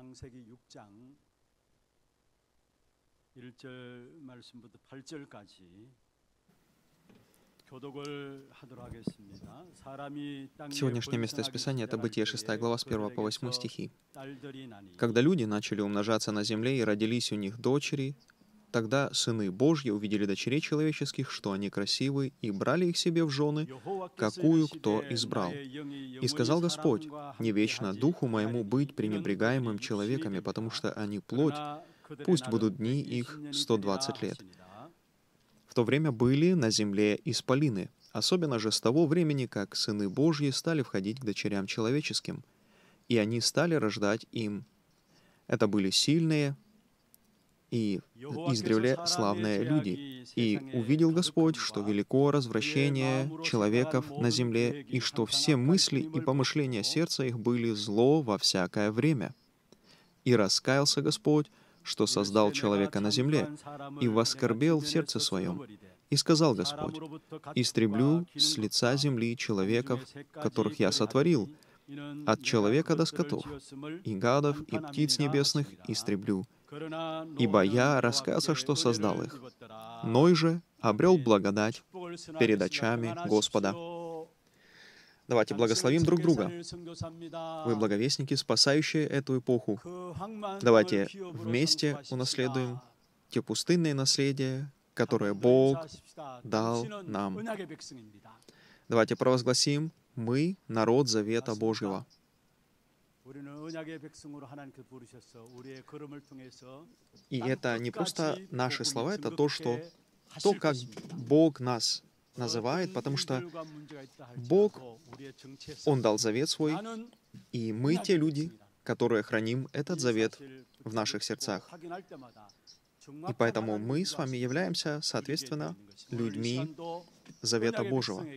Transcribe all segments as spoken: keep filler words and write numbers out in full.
창세기 육 장 일 절 말씀부터 팔 절까지 교독을 하도록 하겠습니다. 사람이 땅 위에 Сегодняшнее место из Писания — это Бытие шестая глава с первого по восьмой стихи. 딸들이 나니 «Когда люди начали умножаться на земле и родились у них дочери, тогда сыны Божьи увидели дочерей человеческих, что они красивы, и брали их себе в жены, какую кто избрал. И сказал Господь: не вечно духу моему быть пренебрегаемым человеками, потому что они плоть, пусть будут дни их сто двадцать лет». В то время были на земле исполины, особенно же с того времени, как сыны Божьи стали входить к дочерям человеческим, и они стали рождать им. Это были сильные и издревле славные люди. И увидел Господь, что велико развращение человеков на земле, и что все мысли и помышления сердца их были зло во всякое время. И раскаялся Господь, что создал человека на земле, и воскорбел в сердце своем. И сказал Господь: «Истреблю с лица земли человеков, которых я сотворил, от человека до скотов, и гадов, и птиц небесных истреблю, ибо я раскаялся, что создал их. Ной же обрел благодать перед очами Господа». Давайте благословим друг друга. Вы благовестники, спасающие эту эпоху. Давайте вместе унаследуем те пустынные наследия, которые Бог дал нам. Давайте провозгласим: мы — народ завета Божьего. И это не просто наши слова, это то, что то, как Бог нас называет, потому что Бог, Он дал завет свой, и мы те люди, которые храним этот завет в наших сердцах. И поэтому мы с вами являемся, соответственно, людьми завета Божьего.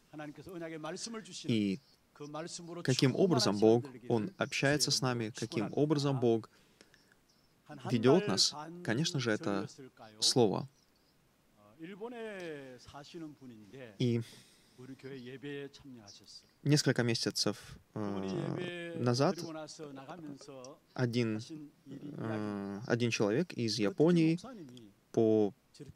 И каким образом Бог, Он общается с нами, каким образом Бог ведет нас, конечно же, это Слово. И несколько месяцев э, назад один, э, один человек из Японии по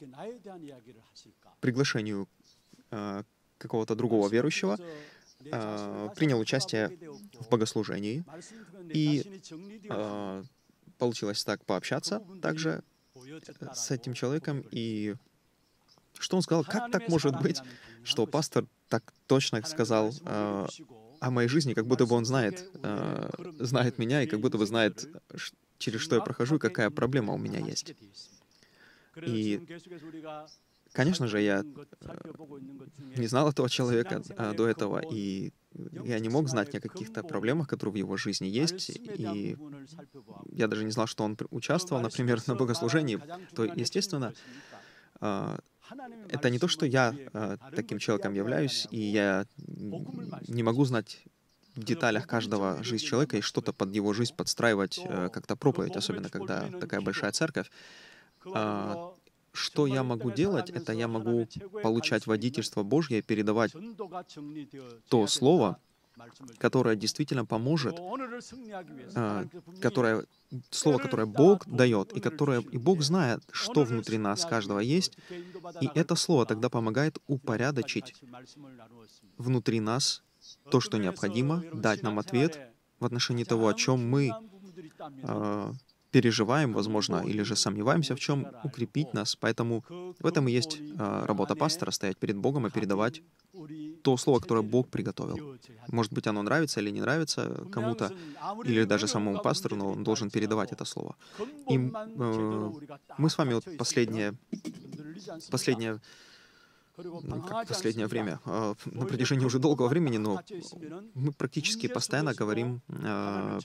приглашению э, какого-то другого верующего э, принял участие в богослужении, и э, получилось так пообщаться также с этим человеком, и что он сказал: как так может быть, что пастор так точно сказал э, о моей жизни, как будто бы он знает, э, знает меня, и как будто бы знает, через что я прохожу, и какая проблема у меня есть. И, конечно же, я не знал этого человека э, до этого, и я не мог знать ни о каких-то проблемах, которые в его жизни есть, и я даже не знал, что он участвовал, например, на богослужении. То, естественно, э, это не то, что я э, таким человеком являюсь, и я не могу знать в деталях каждого жизнь человека и что-то под его жизнь подстраивать, э, как-то проповедь, особенно когда такая большая церковь. А, что я могу делать, это я могу получать водительство Божье, передавать то слово, которое действительно поможет, э, которое, слово, которое Бог дает, и которое и Бог знает, что внутри нас каждого есть, и это слово тогда помогает упорядочить внутри нас то, что необходимо, дать нам ответ в отношении того, о чем мы э, переживаем, возможно, или же сомневаемся в чем, укрепить нас. Поэтому в этом и есть э, работа пастора — стоять перед Богом и передавать то слово, которое Бог приготовил. Может быть, оно нравится или не нравится кому-то, или даже самому пастору, но он должен передавать это слово. И э, мы с вами вот последнее, последнее, ну, как последнее время, э, на протяжении уже долгого времени, но мы практически постоянно говорим э,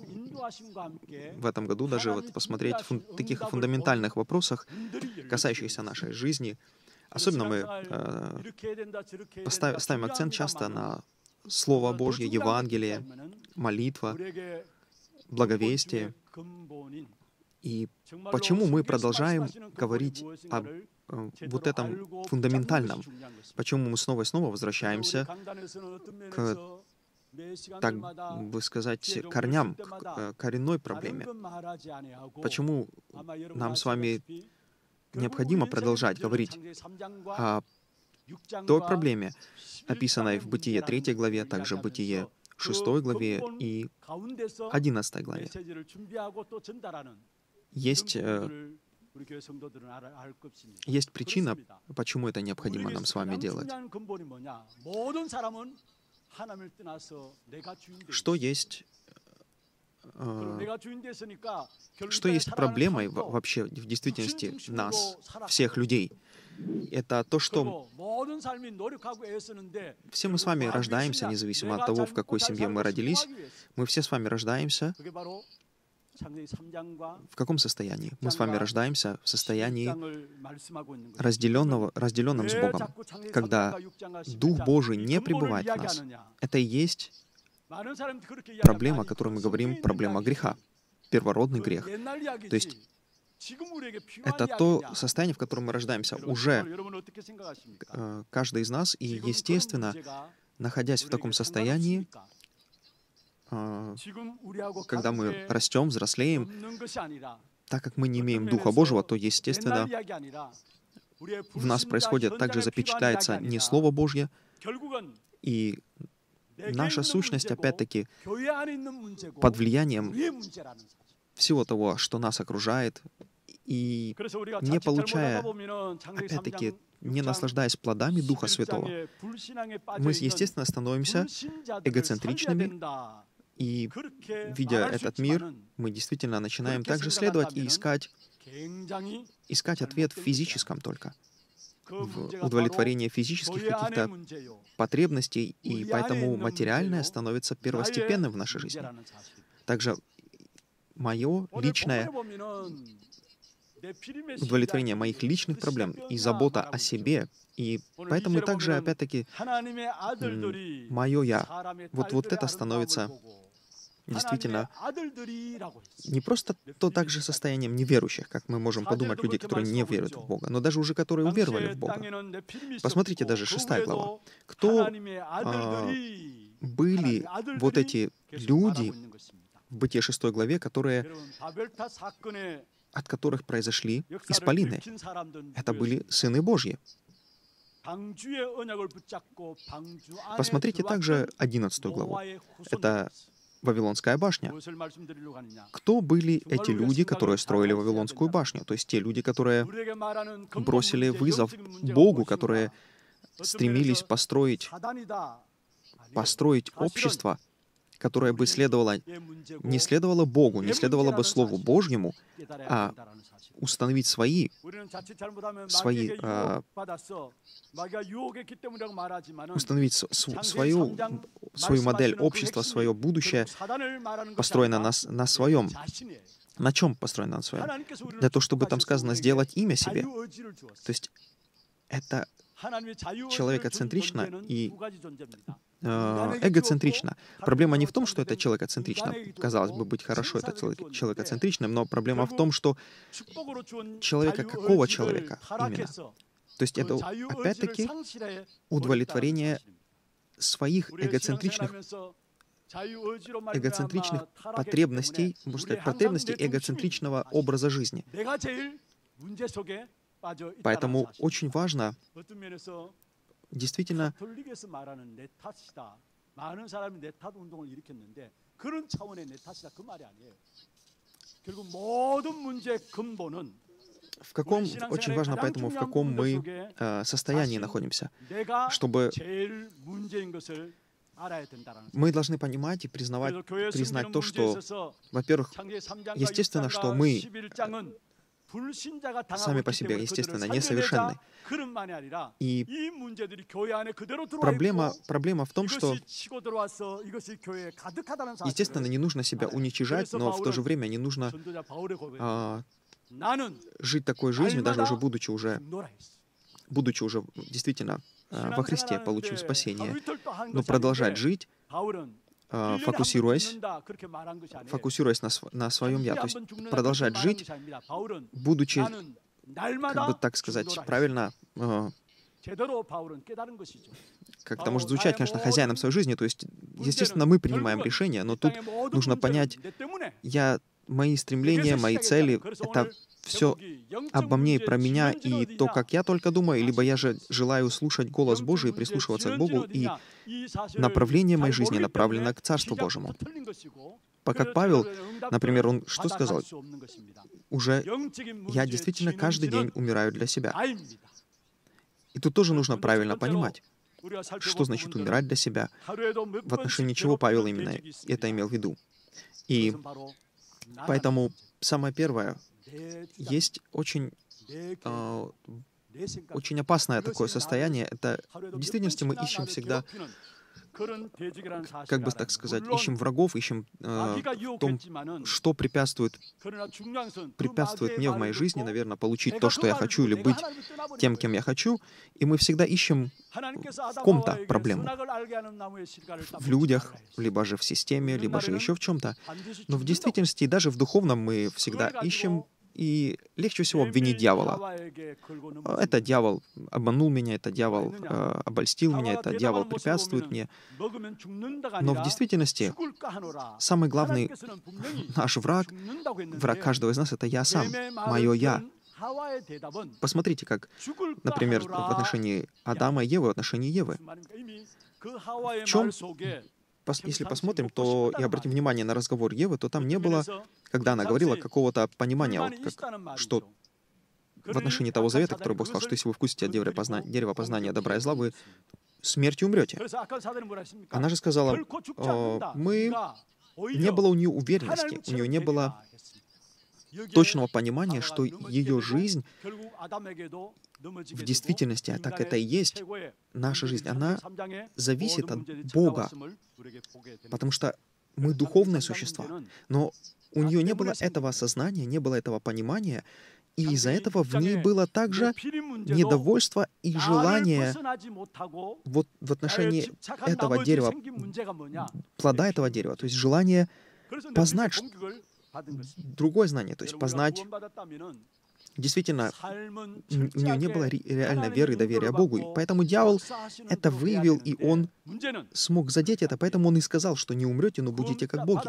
в этом году, даже вот посмотреть в фун- таких фундаментальных вопросах, касающихся нашей жизни. Особенно мы э, поставим, ставим акцент часто на Слово Божье, Евангелие, молитва, благовестие. И почему мы продолжаем говорить об э, вот этом фундаментальном? Почему мы снова и снова возвращаемся к так бы сказать, корням, к коренной проблеме. Почему нам с вами необходимо продолжать говорить о той проблеме, описанной в Бытие третьей главе, также в Бытие шестой главе и одиннадцатой главе. Есть, э, есть причина, почему это необходимо нам с вами делать. Что есть, э, что есть проблемой вообще в действительности нас, всех людей? Это то, что все мы с вами рождаемся, независимо от того, в какой семье мы родились, мы все с вами рождаемся. В каком состоянии? Мы с вами рождаемся в состоянии разделенного, разделенном с Богом, когда Дух Божий не пребывает в нас. Это и есть проблема, о которой мы говорим, проблема греха, первородный грех. То есть это то состояние, в котором мы рождаемся уже э, каждый из нас, и, естественно, находясь в таком состоянии, э, когда мы растем, взрослеем, так как мы не имеем Духа Божьего, то, естественно, в нас происходит, также запечатляется не Слово Божье, и наша сущность, опять-таки, под влиянием всего того, что нас окружает, и не получая, опять-таки, не наслаждаясь плодами Духа Святого, мы, естественно, становимся эгоцентричными, и, видя этот мир, мы действительно начинаем также следовать и искать, искать ответ в физическом только, в удовлетворении физических каких-то потребностей, и поэтому материальное становится первостепенным в нашей жизни. Также мое личное удовлетворение моих личных проблем и забота о себе. И поэтому также, опять-таки, мое «я», вот, вот это становится действительно не просто то также состоянием неверующих, как мы можем подумать, людей, которые не веруют в Бога, но даже уже которые уверовали в Бога. Посмотрите, даже шестая глава. Кто а, были вот эти люди в Бытие шестой главе, которые, от которых произошли исполины? Это были сыны Божьи. Посмотрите также одиннадцатую главу. Это Вавилонская башня. Кто были эти люди, которые строили Вавилонскую башню? То есть те люди, которые бросили вызов Богу, которые стремились построить, построить общество, которое бы следовало, не следовало Богу, не следовало бы Слову Божьему, а установить свои, свои а, установить свою, свою модель общества, свое будущее, построено на, на своем. На чем построено на своем? Для того, чтобы там сказано «сделать имя себе». То есть это человекоцентрично и э, эгоцентрично. Проблема не в том, что это человекоцентрично. Казалось бы, быть хорошо это человекоцентричным, но проблема в том, что человека, какого человека именно? То есть это, опять-таки, удовлетворение своих эгоцентричных, эгоцентричных потребностей, можно сказать, потребностей эгоцентричного образа жизни. Поэтому очень важно действительно в каком, очень важно поэтому, в каком мы э, состоянии находимся, чтобы мы должны понимать и признавать, признать то, что, во-первых, естественно, что мы сами по себе, естественно, несовершенны. И проблема, проблема в том, что, естественно, не нужно себя уничижать, но в то же время не нужно а, жить такой жизнью, даже уже будучи уже, будучи уже действительно а, во Христе, получив спасение, но продолжать жить, а, фокусируясь, фокусируясь на, на своем «я», то есть продолжать жить, будучи, как бы так сказать правильно, э, как это может звучать, конечно, хозяином своей жизни. То есть, естественно, мы принимаем решения, но тут нужно понять, я, мои стремления, мои цели, это все обо мне и про меня, и то, как я только думаю, либо я же желаю слушать голос Божий и прислушиваться к Богу, и направление моей жизни направлено к Царству Божьему. Как Павел, например, он что сказал? Уже я действительно каждый день умираю для себя. И тут тоже нужно правильно понимать, что значит умирать для себя, в отношении чего Павел именно это имел в виду. И поэтому самое первое, есть очень, э, очень опасное такое состояние. Это в действительности мы ищем всегда, как бы так сказать, ищем врагов, ищем э, в том, что препятствует, препятствует мне в моей жизни, наверное, получить то, что я хочу, или быть тем, кем я хочу. И мы всегда ищем в ком-то проблему. В людях, либо же в системе, либо же еще в чем-то. Но в действительности, даже в духовном мы всегда ищем, и легче всего обвинить дьявола. Это дьявол обманул меня, это дьявол э, обольстил меня, это дьявол препятствует мне. Но в действительности самый главный наш враг, враг каждого из нас, это я сам, мое «я». Посмотрите, как, например, в отношении Адама и Евы, в отношении Евы. В чем, если посмотрим, то и обратим внимание на разговор Евы, то там не было, когда она говорила, какого-то понимания, вот, как, что в отношении того завета, который Бог сказал, что если вы вкусите от дерева позна... дерева познания добра и зла, вы смертью умрете. Она же сказала, мы... не было у нее уверенности, у нее не было точного понимания, что ее жизнь в действительности, а так это и есть, наша жизнь, она зависит от Бога, потому что мы духовные существа. Но у нее не было этого осознания, не было этого понимания, и из-за этого в ней было также недовольство и желание вот в отношении этого дерева, плода этого дерева, то есть желание познать другое знание, то есть познать. Действительно, у нее не было реальной веры и доверия Богу. И поэтому дьявол это выявил, и он смог задеть это. Поэтому он и сказал, что не умрете, но будете как боги.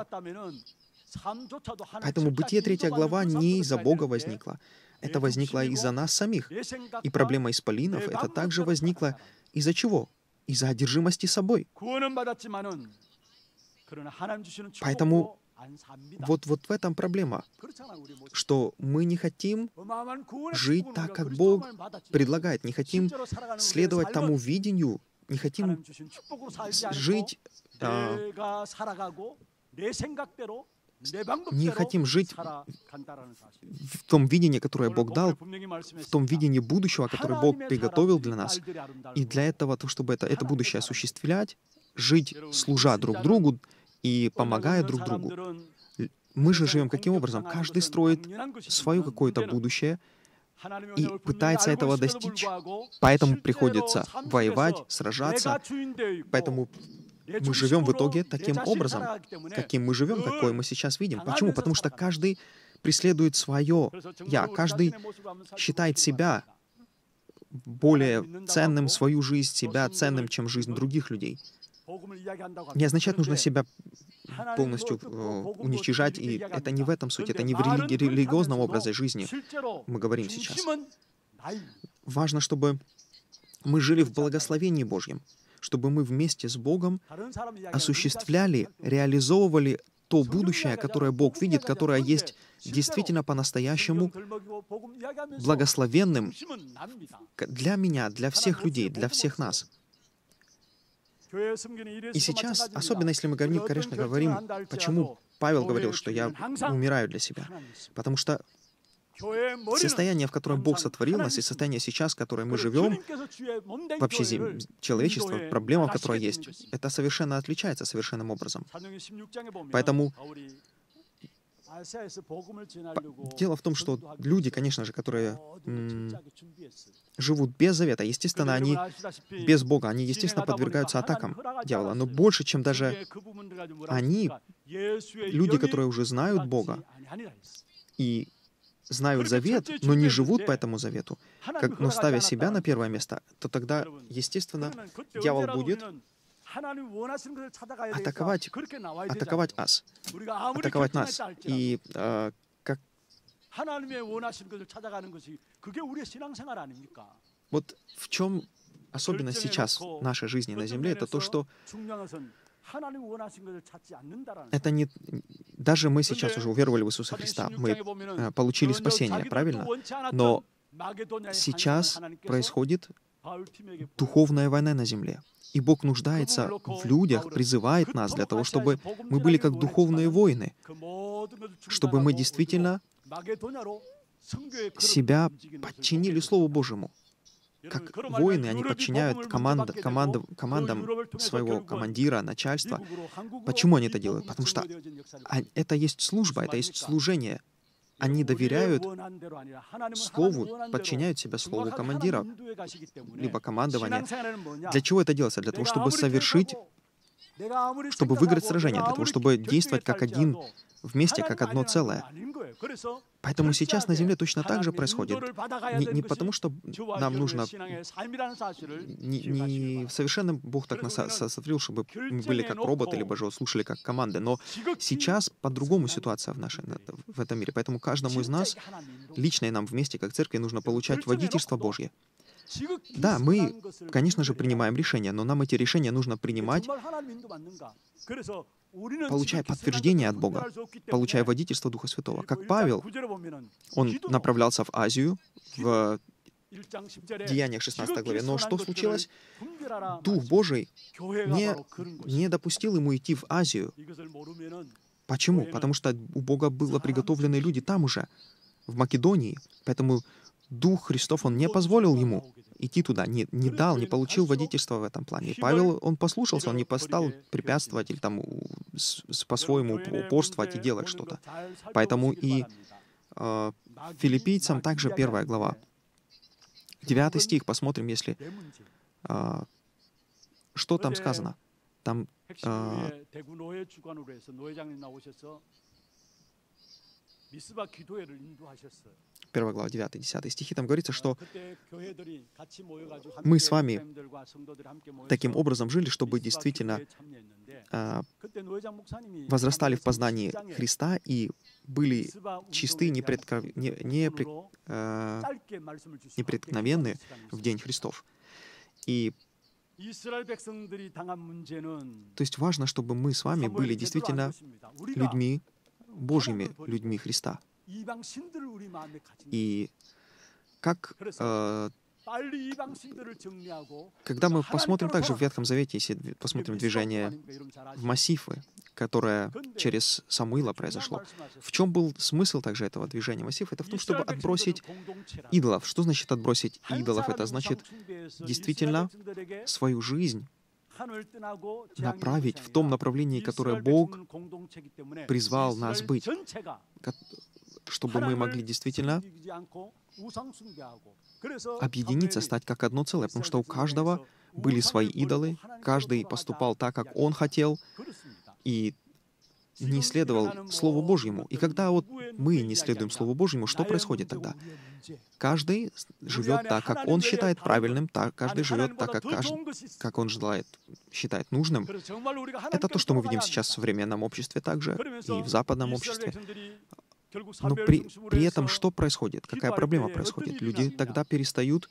Поэтому Бытие третья глава не из-за Бога возникла. Это возникло из-за нас самих. И проблема исполинов это также возникла из-за чего? Из-за одержимости собой. Поэтому Вот, вот в этом проблема, что мы не хотим жить так, как Бог предлагает, не хотим следовать тому видению, не хотим жить, а, не хотим жить в том видении, которое Бог дал, в том видении будущего, которое Бог приготовил для нас. И для этого, чтобы это, это будущее осуществлять, жить, служа друг другу, и помогая друг другу. Мы же живем каким образом? Каждый строит свое какое-то будущее и пытается этого достичь. Поэтому приходится воевать, сражаться. Поэтому мы живем в итоге таким образом, каким мы живем, какой мы сейчас видим. Почему? Потому что каждый преследует свое «я», каждый считает себя более ценным, свою жизнь, себя ценным, чем жизнь других людей. Не означает, нужно себя полностью э, уничтожать, и это не в этом суть, это не в религи- религиозном образе жизни мы говорим сейчас. Важно, чтобы мы жили в благословении Божьем, чтобы мы вместе с Богом осуществляли, реализовывали то будущее, которое Бог видит, которое есть действительно по-настоящему благословенным для меня, для всех людей, для всех нас. И сейчас, особенно если мы, говорим, конечно, говорим, почему Павел говорил, что я умираю для себя. Потому что состояние, в котором Бог сотворил нас, и состояние сейчас, в котором мы живем, вообще зем... человечество, проблема, которая есть, это совершенно отличается совершенным образом. Поэтому дело в том, что люди, конечно же, которые м- живут без завета, естественно, они без Бога, они, естественно, подвергаются атакам дьявола. Но больше, чем даже они, люди, которые уже знают Бога и знают завет, но не живут по этому завету, как, но ставя себя на первое место, то тогда, естественно, дьявол будет атаковать, атаковать нас, атаковать нас. И э, как вот в чем особенность сейчас нашей жизни на земле, это то, что это не... Даже мы сейчас уже уверовали в Иисуса Христа, мы э, получили спасение, правильно? Но сейчас происходит духовная война на земле. И Бог нуждается в людях, призывает нас для того, чтобы мы были как духовные воины, чтобы мы действительно себя подчинили Слову Божьему. Как воины, они подчиняют команд, команд, командам своего командира, начальства. Почему они это делают? Потому что это есть служба, это есть служение. Они доверяют Слову, подчиняют себя Слову командира, либо командования. Для чего это делается? Для того, чтобы совершить, чтобы выиграть сражение, для того, чтобы действовать как один, вместе, как одно целое. Поэтому сейчас на земле точно так же происходит. Не, не потому, что нам нужно... Не, не совершенно Бог так нас сотворил, чтобы мы были как роботы, либо же слушали как команды. Но сейчас по-другому ситуация в, нашей, в этом мире. Поэтому каждому из нас, лично и нам вместе, как церкви, нужно получать водительство Божье. Да, мы, конечно же, принимаем решения, но нам эти решения нужно принимать, получая подтверждение от Бога, получая водительство Духа Святого. Как Павел, он направлялся в Азию, в Деяниях шестнадцатой главе. Но что случилось? Дух Божий не, не допустил ему идти в Азию. Почему? Потому что у Бога было приготовлены люди там уже, в Македонии. Поэтому Дух Христов, он не позволил ему идти туда, не, не дал, не получил водительства в этом плане. И Павел, он послушался, он не стал препятствовать или там с, с, по-своему упорствовать и делать что-то. Поэтому и э, филиппийцам также первая глава. Девятый стих, посмотрим, если... Э, что там сказано? Там... Э, Первая глава, девятый, десятый стихи, там говорится, что мы с вами таким образом жили, чтобы действительно э, возрастали в познании Христа и были чисты, непредков... не, не, э, непреткновенны в день Христов. И то есть важно, чтобы мы с вами были действительно людьми Божьими, людьми Христа. И как, э, когда мы посмотрим также в Ветхом Завете, если посмотрим движение в массивы, которое через Самуила произошло, в чем был смысл также этого движения массив? Это в том, чтобы отбросить идолов. Что значит отбросить идолов? Это значит действительно свою жизнь направить в том направлении, которое Бог призвал нас быть, чтобы мы могли действительно объединиться, стать как одно целое, потому что у каждого были свои идолы, каждый поступал так, как он хотел, и не следовал Слову Божьему. И когда вот мы не следуем Слову Божьему, что происходит тогда? Каждый живет так, как он считает правильным, так, каждый живет так, как, каждый, как он желает, считает нужным. Это то, что мы видим сейчас в современном обществе также, и в западном обществе. Но при, при этом что происходит? Какая проблема происходит? Люди тогда перестают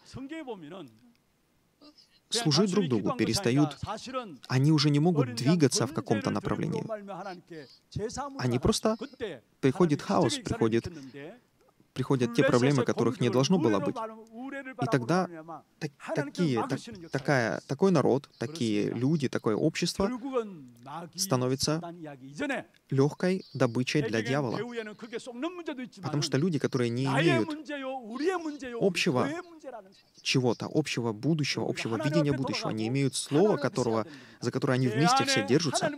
служить друг другу, перестают... Они уже не могут двигаться в каком-то направлении. Они просто... Приходит хаос, приходит... приходят те проблемы, которых не должно было быть. И тогда так, такие, так, такая, такой народ, такие люди, такое общество становится легкой добычей для дьявола. Потому что люди, которые не имеют общего чего-то, общего будущего, общего видения будущего, не имеют слова, которого, за которое они вместе все держатся,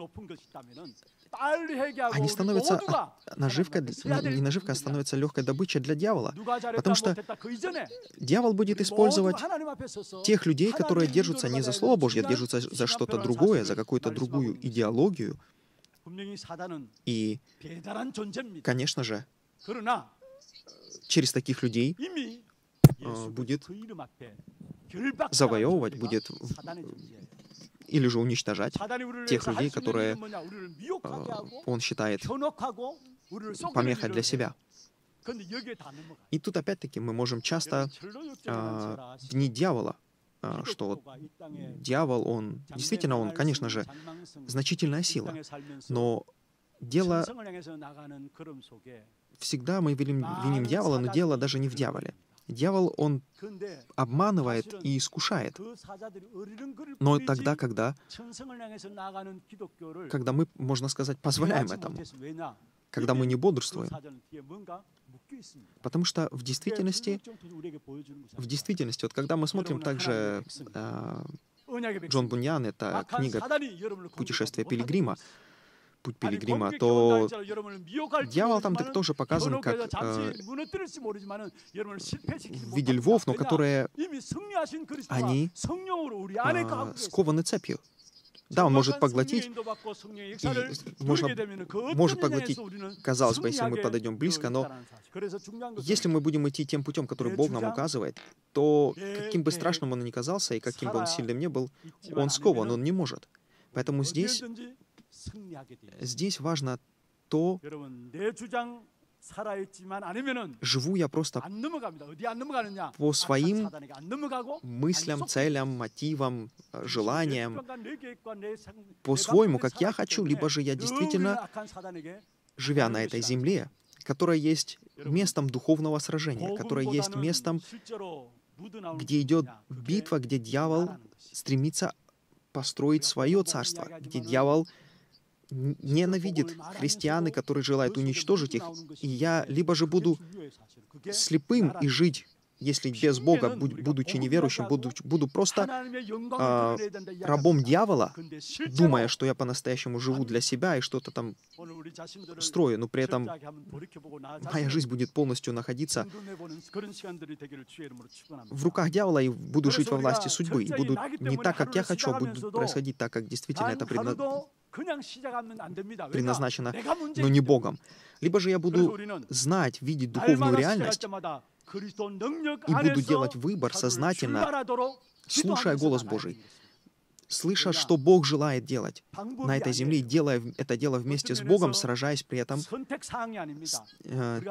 они становятся наживкой, не наживкой, а становятся легкой добычей для дьявола. Потому что дьявол будет использовать тех людей, которые держатся не за Слово Божье, а держатся за что-то другое, за какую-то другую идеологию. И, конечно же, через таких людей э, будет завоевывать, будет или же уничтожать тех людей, которые э, он считает помехой для себя. И тут опять-таки мы можем часто э, винить дьявола, э, что вот дьявол, он действительно, он, конечно же, значительная сила, но дело всегда мы виним, виним дьявола, но дело даже не в дьяволе. Дьявол, он обманывает и искушает. Но тогда, когда, когда мы, можно сказать, позволяем этому, когда мы не бодрствуем. Потому что в действительности, в действительности, вот когда мы смотрим также э, Джон Буньян, это книга «Путешествие пилигрима», «Путь пилигрима», то дьявол там так тоже показан как э, в виде львов, но которые, они э, скованы цепью. Да, он может поглотить, и можно, может поглотить, казалось бы, если мы подойдем близко, но если мы будем идти тем путем, который Бог нам указывает, то каким бы страшным он ни казался, и каким бы он сильным ни был, он скован, он не может. Поэтому здесь, здесь важно то, живу я просто по своим мыслям, целям, мотивам, желаниям, по-своему, как я хочу, либо же я действительно, живя на этой земле, которая есть местом духовного сражения, которая есть местом, где идет битва, где дьявол стремится построить свое царство, где дьявол ненавидит христиан, которые желают уничтожить их, и я либо же буду слепым и жить, если без Бога, будучи неверующим, буду, буду просто э, рабом дьявола, думая, что я по-настоящему живу для себя и что-то там строю, но при этом моя жизнь будет полностью находиться в руках дьявола, и буду жить во власти судьбы, и буду не так, как я хочу, а будет происходить так, как действительно это предназначено. предназначено, но не Богом. Либо же я буду знать, видеть духовную реальность и буду делать выбор сознательно, слушая голос Божий, слыша, что Бог желает делать на этой земле, и делая это дело вместе с Богом, сражаясь при этом с э,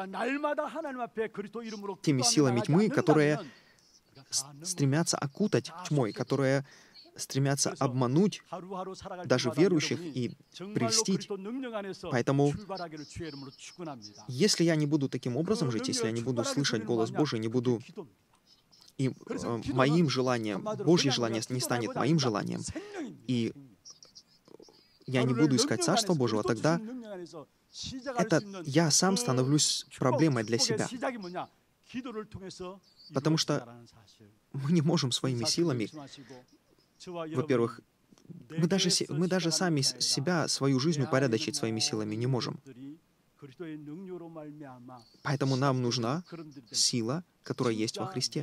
теми силами тьмы, которые стремятся окутать тьмой, которые стремятся обмануть даже верующих и прельстить. Поэтому, если я не буду таким образом жить, если я не буду слышать голос Божий, не буду, и э, моим желанием, Божье желание не станет моим желанием, и я не буду искать Царства Божьего, тогда это я сам становлюсь проблемой для себя. Потому что мы не можем своими силами, во-первых, мы даже, мы даже сами себя, свою жизнь упорядочить своими силами не можем. Поэтому нам нужна сила, которая есть во Христе.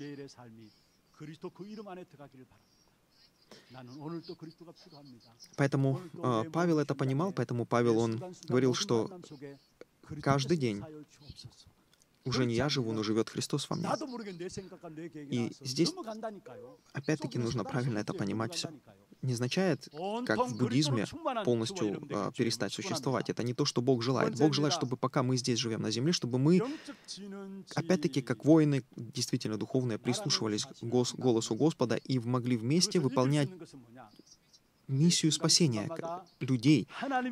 Поэтому э, Павел это понимал, поэтому Павел, он говорил, что каждый день уже не я живу, но живет Христос во мне. И здесь, опять-таки, нужно правильно это понимать. Все не означает, как в буддизме, полностью э, перестать существовать. Это не то, что Бог желает. Бог желает, чтобы пока мы здесь живем на земле, чтобы мы, опять-таки, как воины, действительно духовные, прислушивались к гос- голосу Господа и могли вместе выполнять миссию спасения людей.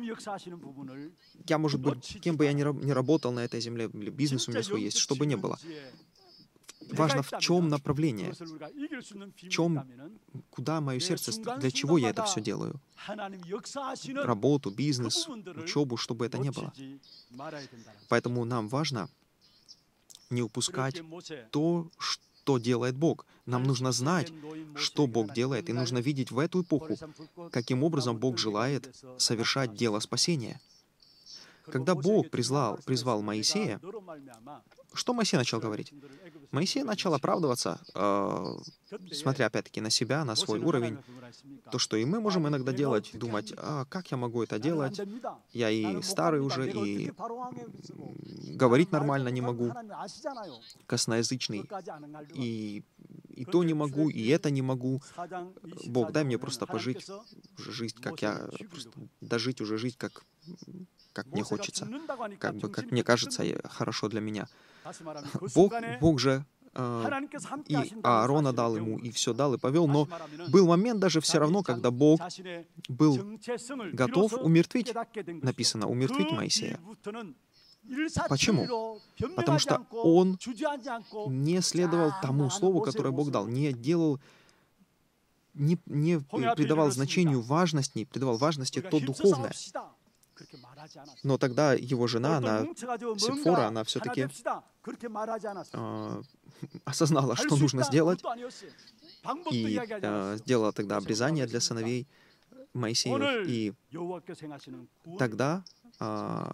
Я, может быть, кем бы я ни, ни работал на этой земле, или бизнес у меня свой есть, что бы ни было. Важно, в чем направление, в чем, куда мое сердце, для чего я это все делаю. Работу, бизнес, учебу, что бы это ни было. Поэтому нам важно не упускать то, что делает Бог. Нам нужно знать, что Бог делает, и нужно видеть в эту эпоху, каким образом Бог желает совершать дело спасения. Когда Бог призвал, призвал Моисея, что Моисей начал говорить? Моисей начал оправдываться, э, смотря опять-таки на себя, на свой уровень. То, что и мы можем иногда делать, думать, а как я могу это делать? Я и старый уже, и говорить нормально не могу, косноязычный, и, и то не могу, и это не могу. Бог, дай мне просто пожить жизнь, как я, просто дожить уже жизнь, как, как мне хочется, как бы, как мне кажется, хорошо для меня. Бог, Бог же э, и Аарона дал ему, и все дал, и повел, но был момент даже все равно, когда Бог был готов умертвить, написано, умертвить Моисея. Почему? Потому что он не следовал тому слову, которое Бог дал, не делал, не, не придавал значению важность, не придавал важности то духовное. Но тогда его жена, она, Сепфора, она все-таки э, осознала, что нужно сделать, и э, сделала тогда обрезание для сыновей Моисеевых. И тогда, э,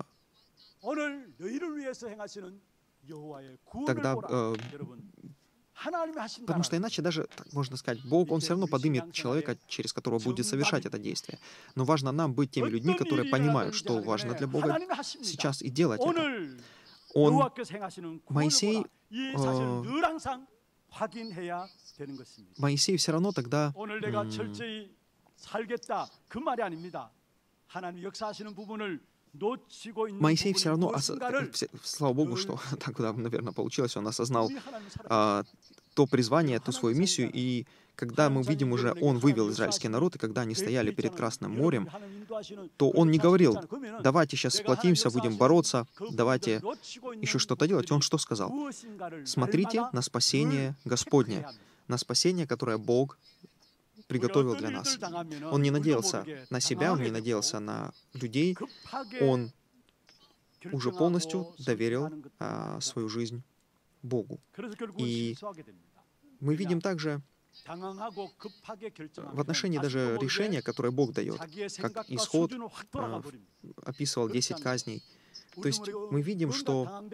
тогда э, потому что иначе даже, так можно сказать, Бог, Он все равно поднимет человека, через которого будет совершать это действие. Но важно нам быть теми людьми, которые понимают, что важно для Бога сейчас, и делать это. Он, Моисей, э, Моисей все равно тогда Моисей все равно, ос... слава Богу, что так, да, наверное, получилось, он осознал а, то призвание, ту свою миссию, и когда мы видим уже, он вывел израильский народ, и когда они стояли перед Красным морем, то он не говорил, давайте сейчас сплотимся, будем бороться, давайте еще что-то делать. Он что сказал? Смотрите на спасение Господне, на спасение, которое Бог приготовил для нас. Он не надеялся на себя, он не надеялся на людей, он уже полностью доверил а, свою жизнь Богу. И мы видим также в отношении даже решения, которое Бог дает, как Исход а, описывал десять казней. То есть мы видим, что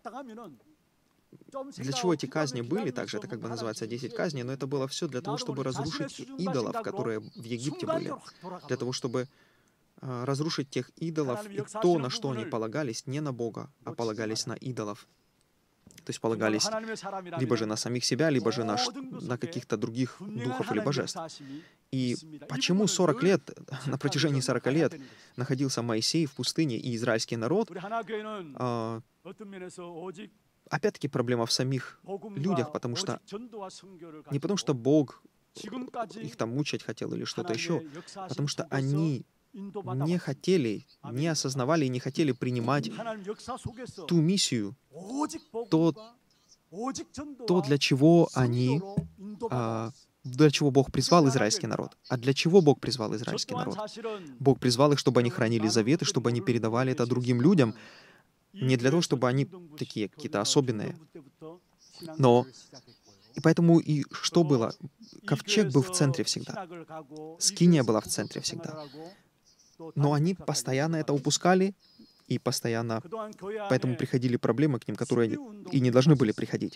для чего эти казни были, также это как бы называется десять казней, но это было все для того, чтобы разрушить идолов, которые в Египте были, для того, чтобы э, разрушить тех идолов и то, на что они полагались, не на Бога, а полагались на идолов. То есть полагались либо же на самих себя, либо же на, на каких-то других духов или божеств. И почему сорок лет, на протяжении сорока лет находился Моисей в пустыне и израильский народ, э, опять-таки проблема в самих людях, потому что не потому что Бог их там мучать хотел или что-то еще, потому что они не хотели, не осознавали и не хотели принимать ту миссию, то, то для чего они, а, для чего Бог призвал израильский народ. А для чего Бог призвал израильский народ? Бог призвал их, чтобы они хранили заветы, чтобы они передавали это другим людям, не для того, чтобы они такие какие-то особенные. Но и поэтому и что было? Ковчег был в центре всегда. Скиния была в центре всегда. Но они постоянно это упускали, и постоянно поэтому приходили проблемы к ним, которые и не должны были приходить.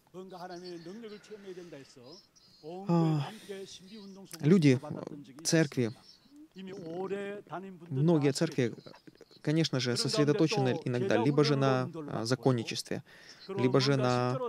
А, люди, церкви, многие церкви, конечно же, сосредоточены иногда либо же на а, законничестве, либо же на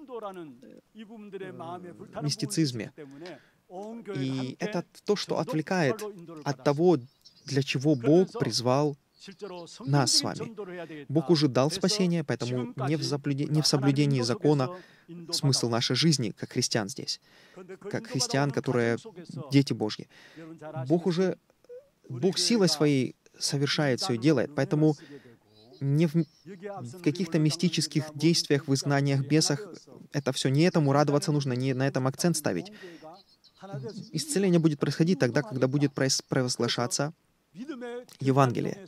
мистицизме. И это то, что отвлекает от того, для чего Бог призвал нас с вами. Бог уже дал спасение, поэтому не в, заблюде... не в соблюдении закона смысл нашей жизни, как христиан здесь, как христиан, которые дети Божьи. Бог уже, Бог силой своей совершает все и делает, поэтому не в, в каких-то мистических действиях, в изгнаниях, бесах, это все, не этому радоваться нужно, не на этом акцент ставить. Исцеление будет происходить тогда, когда будет провозглашаться Евангелие.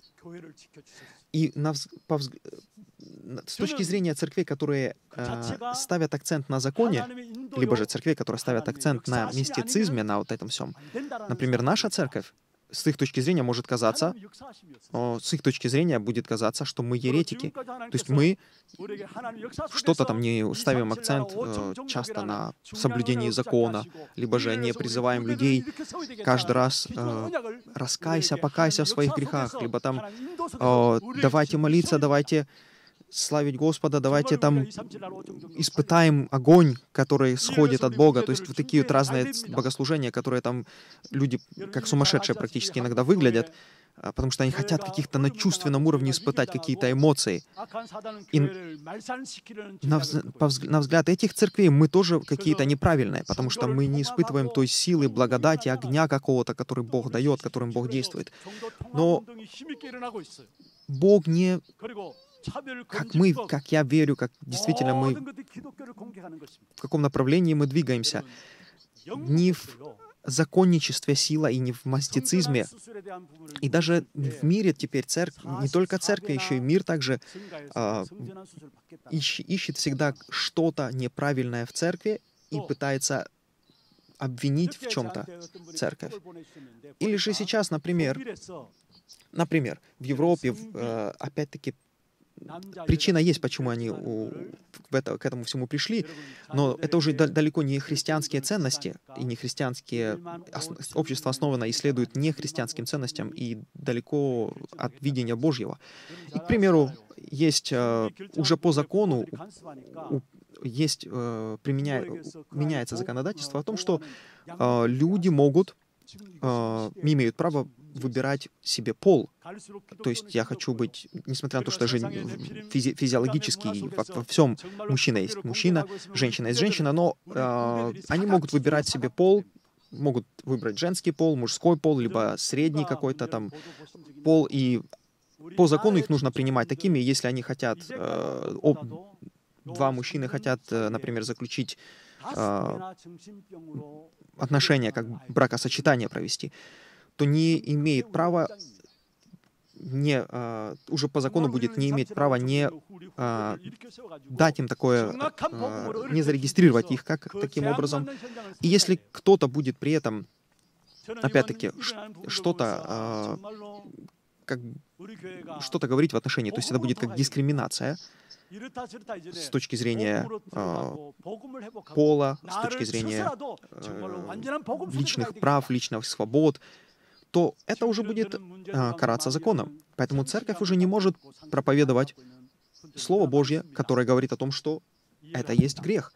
И на, по, с точки зрения церквей, которые э, ставят акцент на законе, либо же церквей, которые ставят акцент на мистицизме, на вот этом всем, например, наша церковь, с их точки зрения может казаться, о, с их точки зрения будет казаться, что мы еретики. То есть мы что-то там не ставим акцент э, часто на соблюдении закона, либо же не призываем людей каждый раз э, «раскайся, покайся в своих грехах», либо там э, «давайте молиться, давайте славить Господа, давайте там испытаем огонь, который сходит от Бога». То есть вот такие вот разные богослужения, которые там люди как сумасшедшие практически иногда выглядят, а, потому что они хотят каких-то на чувственном уровне испытать какие-то эмоции. И на, вз- по взг- на взгляд этих церквей мы тоже какие-то неправильные, потому что мы не испытываем той силы, благодати, огня какого-то, который Бог дает, которым Бог действует. Но Бог не... Как мы, как я верю, как действительно мы, в каком направлении мы двигаемся, не в законничестве сила и не в мастицизме. И даже в мире теперь церковь, не только церкви, еще и мир также а, ищ- ищет всегда что-то неправильное в церкви и пытается обвинить в чем-то церковь. Или же сейчас, например, например, в Европе, в, э, опять-таки, причина есть, почему они у- в это- к этому всему пришли, но это уже да- далеко не христианские ценности, и не христианские... ос- Общество основано и следует не христианским ценностям, и далеко от видения Божьего. И, к примеру, есть э, уже по закону, у- есть, э, применя- меняется законодательство о том, что э, люди могут, э, имеют право выбирать себе пол. То есть я хочу быть, несмотря на то, что я же физи- физиологически во, во всем мужчина есть мужчина, женщина есть женщина, но э, они могут выбирать себе пол, могут выбрать женский пол, мужской пол, либо средний какой-то там пол, и по закону их нужно принимать такими, если они хотят, э, об- два мужчины хотят, э, например, заключить э, отношения, как бракосочетание провести, то не имеет права, не, а, уже по закону будет не иметь права не а, дать им такое, а, не зарегистрировать их как таким образом. И если кто-то будет при этом, опять-таки, ш- что-то а, как что-то говорить в отношении, то есть это будет как дискриминация с точки зрения а, пола, с точки зрения э, личных прав, личных свобод, то это уже будет а, караться законом. Поэтому церковь уже не может проповедовать Слово Божье, которое говорит о том, что это есть грех.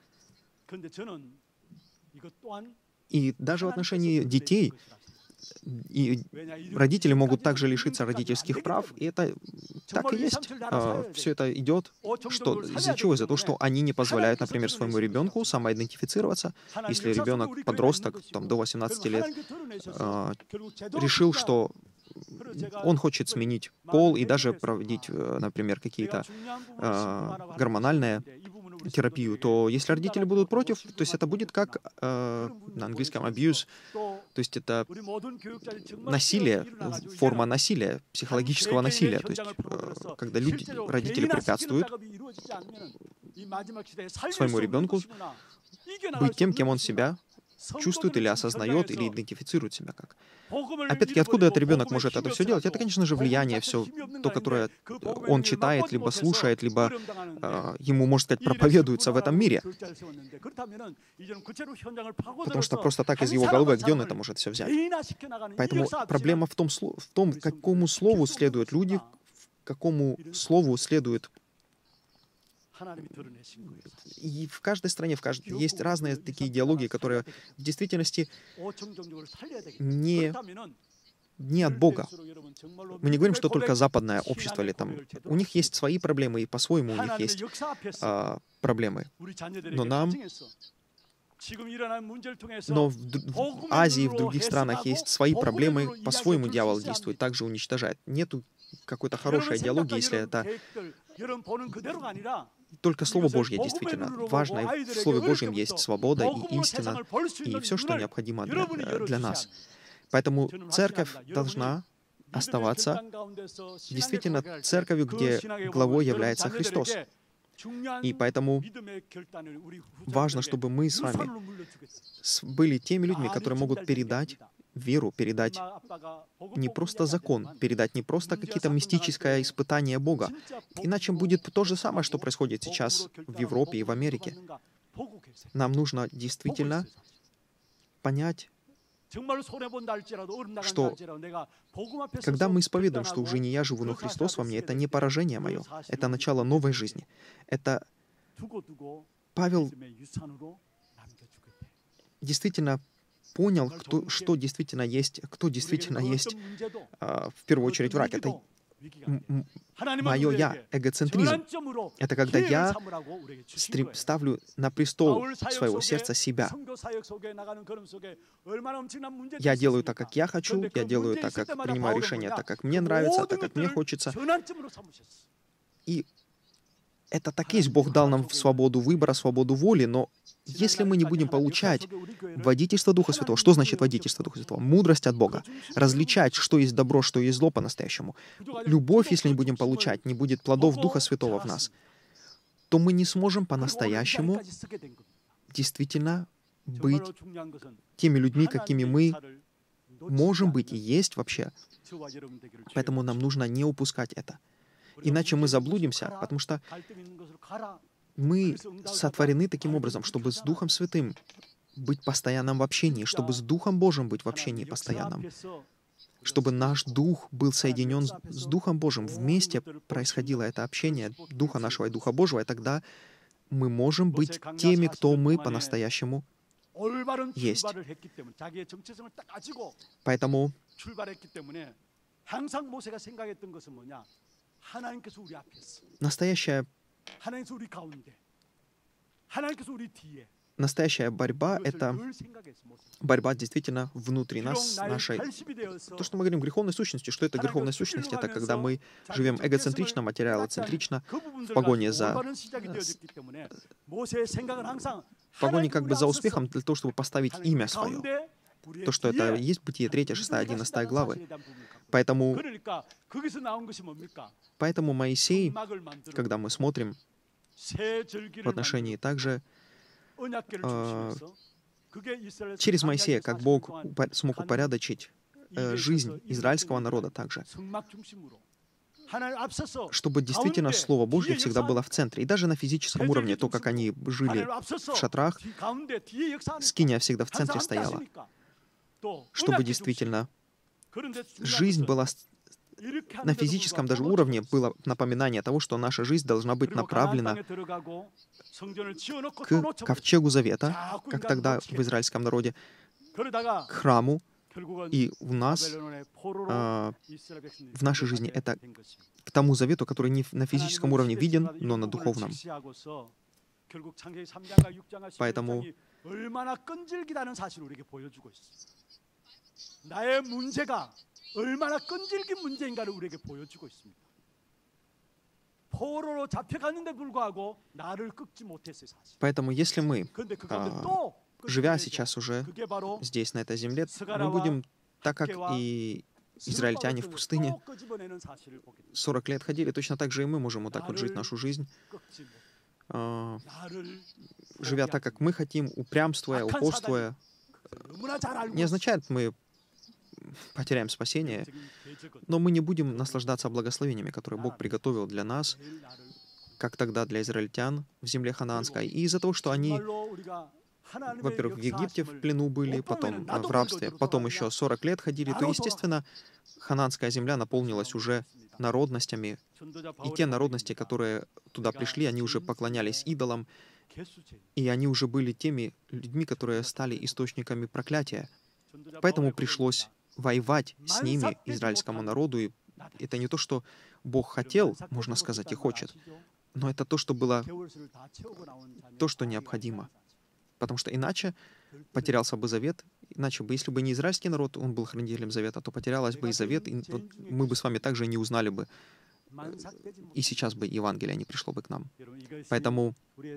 И даже в отношении детей, и родители могут также лишиться родительских прав, и это так и есть. Все это идет, что из-за чего? Из-за того, что они не позволяют, например, своему ребенку самоидентифицироваться. Если ребенок, подросток, там, до восемнадцати лет, а, решил, что он хочет сменить пол и даже проводить, э, например, какие-то а, гормональные терапию, то если родители будут против, то есть это будет как э, на английском abuse, то есть это насилие, в- форма насилия, психологического насилия, то есть э, когда люди, родители препятствуют своему ребенку быть тем, кем он себя чувствует или осознает, или идентифицирует себя как. Опять-таки, откуда этот ребенок может это все делать? Это, конечно же, влияние все, то, которое он читает, либо слушает, либо э, ему, можно сказать, проповедуется в этом мире. Потому что просто так из его головы, где он это может все взять? Поэтому проблема в том, сло- в том, какому слову следуют люди, к какому слову следует. И в каждой стране, в каждой есть разные такие идеологии, которые в действительности не, не от Бога. Мы не говорим, что только западное общество или там... У них есть свои проблемы, и по-своему у них есть а, проблемы. Но нам... Но в, д- в Азии, в других странах есть свои проблемы, по-своему дьявол действует, также уничтожает. Нету какой-то хорошей идеологии, если это только Слово Божье действительно важно. И в Слове Божьем есть свобода и истина, и все, что необходимо для, э, для нас. Поэтому церковь должна оставаться действительно церковью, где главой является Христос. И поэтому важно, чтобы мы с вами с- были теми людьми, которые могут передать веру, передать не просто закон, передать не просто какие-то мистическое испытание Бога. Иначе будет то же самое, что происходит сейчас в Европе и в Америке. Нам нужно действительно понять, что когда мы исповедуем, что уже не я живу, но Христос во мне, это не поражение мое, это начало новой жизни. Это Павел действительно понял, кто, что действительно есть, кто действительно есть а, в первую очередь враг. Это мое «я», эгоцентризм. Это когда я стрем, ставлю на престол своего сердца себя. Я делаю так, как я хочу, я делаю так, как принимаю решения, так, как мне нравится, так, как мне хочется. И это так есть, Бог дал нам свободу выбора, свободу воли, но если мы не будем получать водительство Духа Святого, что значит водительство Духа Святого? Мудрость от Бога. Различать, что есть добро, что есть зло по-настоящему. Любовь, если не будем получать, не будет плодов Духа Святого в нас, то мы не сможем по-настоящему действительно быть теми людьми, какими мы можем быть и есть вообще. Поэтому нам нужно не упускать это. Иначе мы заблудимся, потому что мы сотворены таким образом, чтобы с Духом Святым быть постоянным в общении, чтобы с Духом Божьим быть в общении постоянном, чтобы наш Дух был соединен с Духом Божьим. Вместе происходило это общение Духа нашего и Духа Божьего, и тогда мы можем быть теми, кто мы по-настоящему есть. Поэтому настоящая, настоящая борьба — это борьба действительно внутри нас, нашей... То, что мы говорим греховной сущности, что это греховная сущность? Это когда мы живем эгоцентрично, материалоцентрично, в погоне за... В погоне как бы за успехом для того, чтобы поставить имя свое. То, что это есть Бытие третья, шестая, одиннадцатая главы. Поэтому, поэтому Моисей, когда мы смотрим в отношении также э, через Моисея, как Бог смог упорядочить э, жизнь израильского народа также, чтобы действительно Слово Божье всегда было в центре. И даже на физическом уровне, то, как они жили в шатрах, скиния всегда в центре стояла. Чтобы действительно жизнь была на физическом даже уровне, было напоминание того, что наша жизнь должна быть направлена к ковчегу Завета, как тогда в израильском народе, к храму, и у нас, а, в нашей жизни, это к тому завету, который не на физическом уровне виден, но на духовном. Поэтому Поэтому если мы, а, живя сейчас уже здесь, на этой земле, мы будем, так как и израильтяне в пустыне сорок лет ходили, точно так же и мы можем вот так вот жить нашу жизнь, а, живя так, как мы хотим, упрямствуя, упорствуя. Не означает, мы потеряем спасение, но мы не будем наслаждаться благословениями, которые Бог приготовил для нас, как тогда для израильтян в земле ханаанской. И из-за того, что они, во-первых, в Египте в плену были, потом в рабстве, потом еще сорок лет ходили, то, естественно, ханаанская земля наполнилась уже народностями, и те народности, которые туда пришли, они уже поклонялись идолам, и они уже были теми людьми, которые стали источниками проклятия. Поэтому пришлось воевать с ними, израильскому народу, и это не то, что Бог хотел, можно сказать, и хочет, но это то, что было, то, что необходимо. Потому что иначе потерялся бы завет, иначе бы, если бы не израильский народ, он был хранителем завета, то потерялась бы и завет, и вот мы бы с вами также не узнали бы, и сейчас бы Евангелие не пришло бы к нам. Поэтому,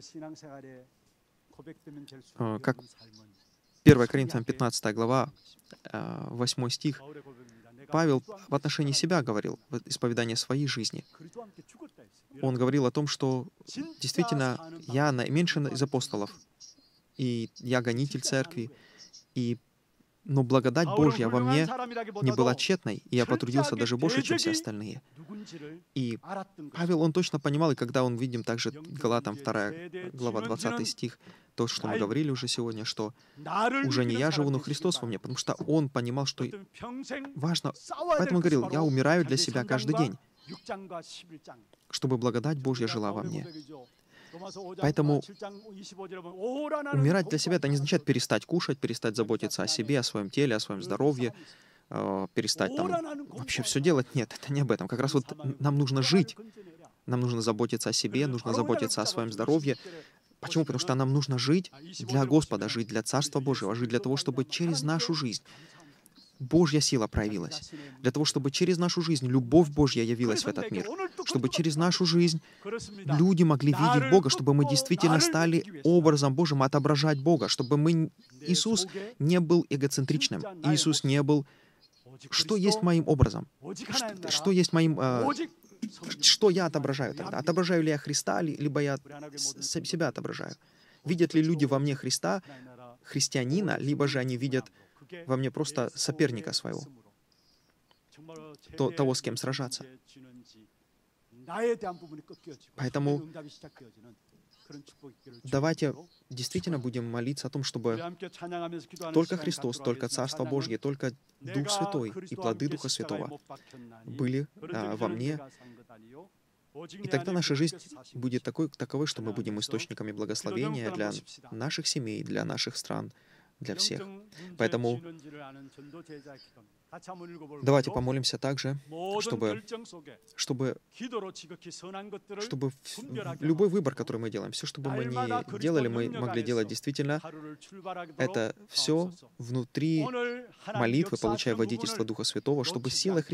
как первое Коринфянам пятнадцатая глава, восьмой стих, Павел в отношении себя говорил, в исповедании своей жизни. Он говорил о том, что действительно я наименьший из апостолов, и я гонитель церкви, и Но благодать 바울은 Божья во 훌륭한 мне не была 사람이라기보다도 тщетной, и я потрудился даже больше, чем все 철저하게 остальные. 누군지를 И 알았던 Павел, 것입니다. он точно понимал, и когда он видим также 영적인 Галатам 이제 вторая 최대 глава двадцатый 진원지는 стих, то, что мы 나의 говорили уже сегодня, что 나를 уже не 이기는 я живу, но 사람 되시길 Христос во мне, 바랍니다. потому что он понимал, что 어떤 평생 важно. 싸워야 될 Поэтому он 것이 говорил, я 바로 умираю для 자기 себя 삼 каждый 장과 день, 육 장과 십일 장. чтобы благодать Божья 그러니까 жила во 바울의 мне. 고백이죠. 로마서 오 장 Поэтому 칠 장 이십오 절에 보면 오라 나는 умирать для себя — это не 공부하지 означает 않아도 перестать кушать, перестать заботиться о себе, о своем теле, о своем 그런 здоровье, 싸움이 있어요. э, перестать там 오라 나는 вообще 공부하지 все 않아도 делать. Нет, это не об этом. Как раз вот 사망의 нам нужно 공부를 жить, 건져내라. нам нужно заботиться о себе, 그래서 нужно 바로 заботиться о своем здоровье. Почему? Потому что нам нужно жить для Господа, жить для Царства Божьего, жить для того, чтобы через нашу жизнь Божья сила проявилась, для того, чтобы через нашу жизнь любовь Божья явилась в этот мир, чтобы через нашу жизнь люди могли видеть Бога, чтобы мы действительно стали образом Божьим, отображать Бога, чтобы мы... Иисус не был эгоцентричным, Иисус не был «что есть моим образом?», что, что есть моим... э, что я отображаю тогда? Отображаю ли я Христа, ли- либо я с- себя отображаю? Видят ли люди во мне Христа, христианина, либо же они видят во мне просто соперника своего, то- того, с кем сражаться? Поэтому давайте действительно будем молиться о том, чтобы только Христос, только Царство Божье, только Дух Святой и плоды Духа Святого были а, во мне. И тогда наша жизнь будет такой, таковой, что мы будем источниками благословения для наших семей, для наших стран, для всех. Поэтому давайте помолимся также, чтобы, чтобы, чтобы в- любой выбор, который мы делаем, все, что бы мы ни делали, мы могли делать действительно это все внутри молитвы, получая водительство Духа Святого, чтобы сила